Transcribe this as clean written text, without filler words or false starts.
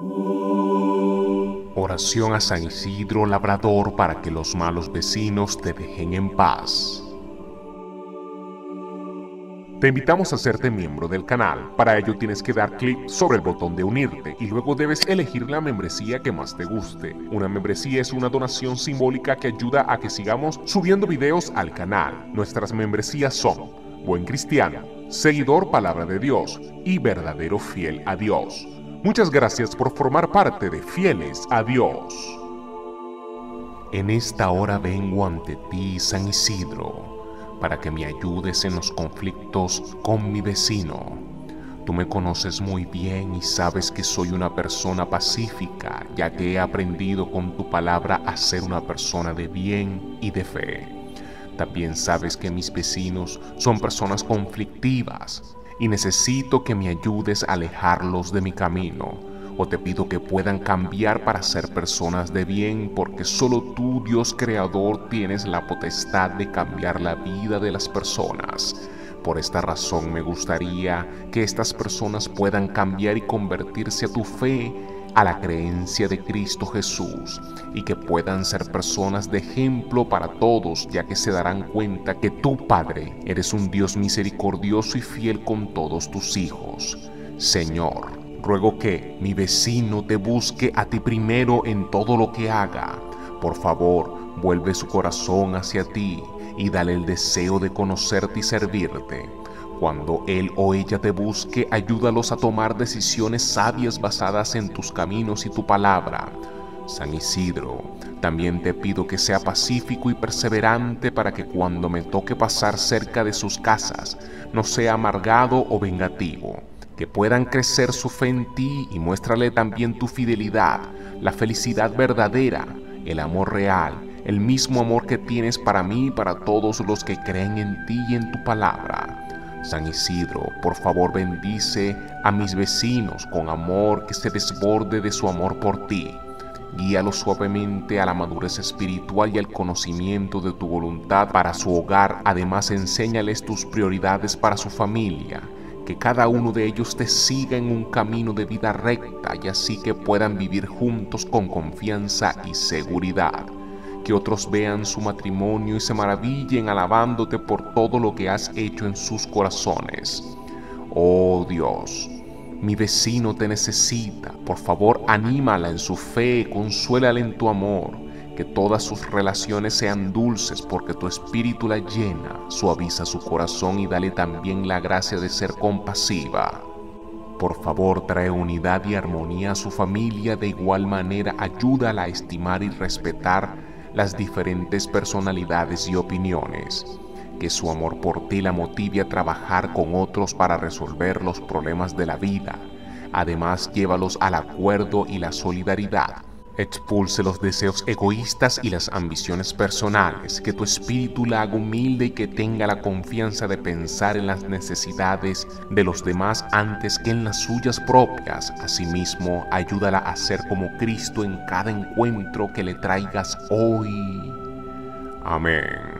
Oración a San Isidro Labrador para que los malos vecinos te dejen en paz. Te invitamos a hacerte miembro del canal. Para ello tienes que dar clic sobre el botón de unirte y luego debes elegir la membresía que más te guste. Una membresía es una donación simbólica que ayuda a que sigamos subiendo videos al canal. Nuestras membresías son Buen Cristiano, Seguidor Palabra de Dios y Verdadero Fiel a Dios. Muchas gracias por formar parte de Fieles a Dios. En esta hora vengo ante ti, San Isidro, para que me ayudes en los conflictos con mi vecino. Tú me conoces muy bien y sabes que soy una persona pacífica, ya que he aprendido con tu palabra a ser una persona de bien y de fe. También sabes que mis vecinos son personas conflictivas y necesito que me ayudes a alejarlos de mi camino. O te pido que puedan cambiar para ser personas de bien, porque solo tú, Dios Creador, tienes la potestad de cambiar la vida de las personas. Por esta razón me gustaría que estas personas puedan cambiar y convertirse a tu fe, a la creencia de Cristo Jesús, y que puedan ser personas de ejemplo para todos, ya que se darán cuenta que tú, Padre, eres un Dios misericordioso y fiel con todos tus hijos. Señor, ruego que mi vecino te busque a ti primero en todo lo que haga. Por favor, vuelve su corazón hacia ti y dale el deseo de conocerte y servirte. Cuando él o ella te busque, ayúdalos a tomar decisiones sabias basadas en tus caminos y tu palabra. San Isidro, también te pido que sea pacífico y perseverante para que cuando me toque pasar cerca de sus casas, no sea amargado o vengativo. Que puedan crecer su fe en ti y muéstrale también tu fidelidad, la felicidad verdadera, el amor real, el mismo amor que tienes para mí y para todos los que creen en ti y en tu palabra. San Isidro, por favor bendice a mis vecinos con amor que se desborde de su amor por ti. Guíalos suavemente a la madurez espiritual y al conocimiento de tu voluntad para su hogar. Además, enséñales tus prioridades para su familia. Que cada uno de ellos te siga en un camino de vida recta y así que puedan vivir juntos con confianza y seguridad. Que otros vean su matrimonio y se maravillen alabándote por todo lo que has hecho en sus corazones. Oh Dios, mi vecino te necesita. Por favor, anímala en su fe, consuélala en tu amor. Que todas sus relaciones sean dulces porque tu espíritu la llena. Suaviza su corazón y dale también la gracia de ser compasiva. Por favor, trae unidad y armonía a su familia. De igual manera, ayúdala a estimar y respetar las diferentes personalidades y opiniones. Que su amor por ti la motive a trabajar con otros para resolver los problemas de la vida. Además, llévalos al acuerdo y la solidaridad. Expulse los deseos egoístas y las ambiciones personales. Que tu espíritu la haga humilde y que tenga la confianza de pensar en las necesidades de los demás antes que en las suyas propias. Asimismo, ayúdala a ser como Cristo en cada encuentro que le traigas hoy. Amén.